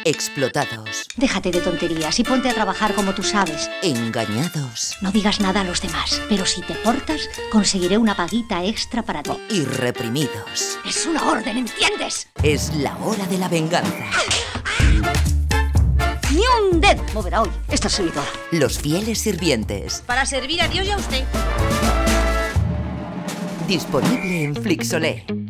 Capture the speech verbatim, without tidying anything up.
Explotados. Déjate de tonterías y ponte a trabajar como tú sabes. Engañados. No digas nada a los demás, pero si te portas, conseguiré una paguita extra para ti. Y reprimidos. Es una orden, ¿entiendes? Es la hora de la venganza. Ni un dedo moverá hoy esta servidora. Los fieles sirvientes. Para servir a Dios y a usted. Disponible en Flixolé.